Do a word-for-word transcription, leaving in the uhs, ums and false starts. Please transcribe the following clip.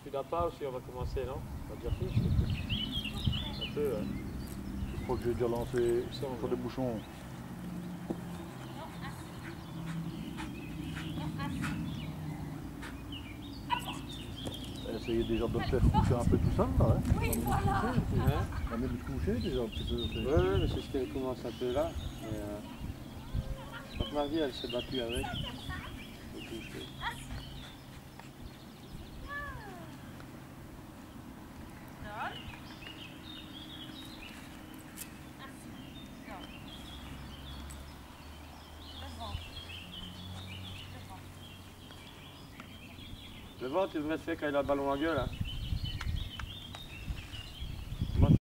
Tu l'as pas aussi, on va commencer, non? On va dire fiche. Un peu, ouais. Je crois que j'ai déjà lancé sur des bouchons. Essayez déjà de le faire coucher un peu tout ça, là. Hein. Oui, voilà. Hein? On a mis de coucher déjà un petit peu. Ouais, ouais, mais c'est ce qu'elle commence un peu là. Et, euh, donc Marie, elle s'est battue avec. Faut toucher. Le vent, tu devrais se faire quand il a le ballon à gueule. Hein.